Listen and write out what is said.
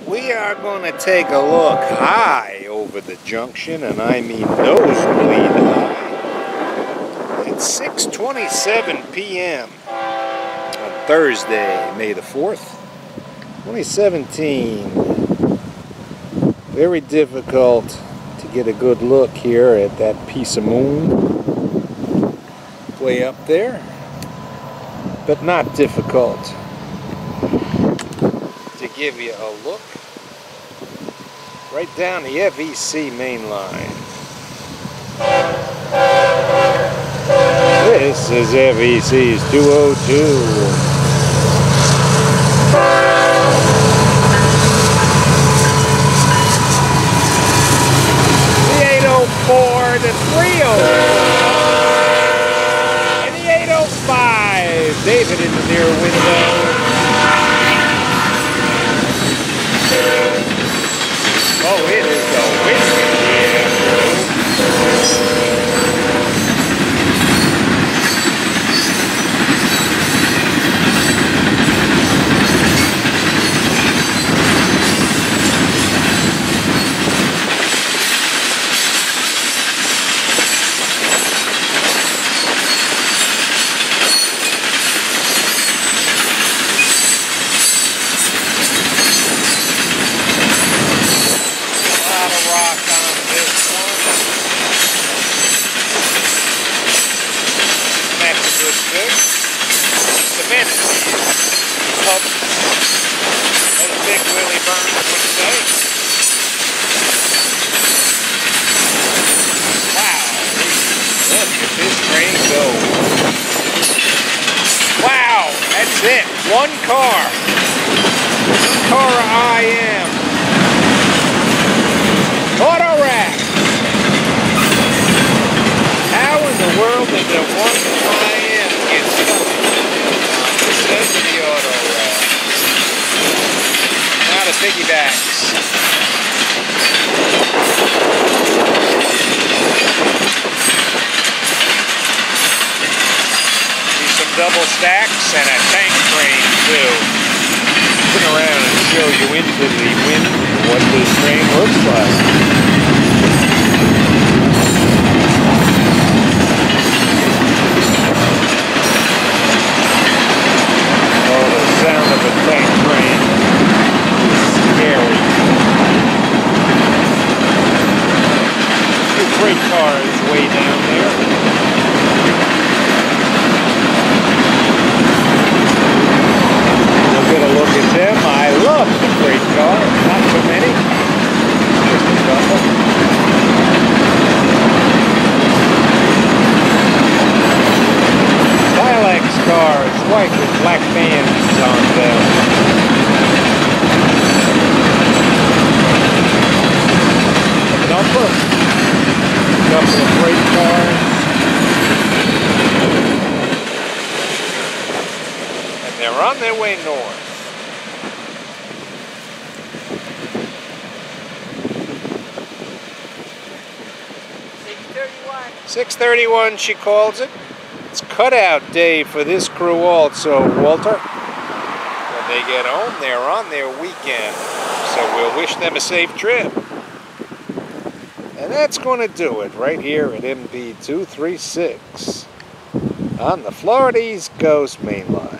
We are going to take a look high over the junction, and I mean nosebleed high. It's 6:27 p.m. on Thursday, May the 4th, 2017. Very difficult to get a good look here at that piece of moon way up there, but not difficult to give you a look right down the FEC main line. This is FEC's 202. The 304 and the 805. David in the near window. Oh, it is a wind in the afternoon. Cement pub, as Big Willie Burns would say. Wow, look at this train go. Wow, that's it. One car IM. Auto rack. How in the world did the one IM get stuck? Says the auto rack. Now the piggybacks. See some double stacks and a tank train too. Turn around and show you into the wind what this train looks like. Sound of a tank train is scary. Two freight cars way down there. We'll get a look at them. I love the freight cars. Not so many. Just a couple. Cars, white with black bands on them. A number, a couple of freight cars, and they're on their way north. .631 she calls it. It's cutout day for this crew also, Walter. When they get home, they're on their weekend. So we'll wish them a safe trip. And that's going to do it right here at MB 236 on the Florida East Coast Main Line.